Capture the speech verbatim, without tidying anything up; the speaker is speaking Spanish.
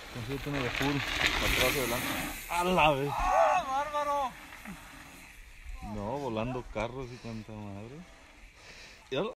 Consíguete uno de full, atrás y adelante. ¡A la vez! ¡Ah, bárbaro! No, volando carros y cuanta madre. ¿Ya lo?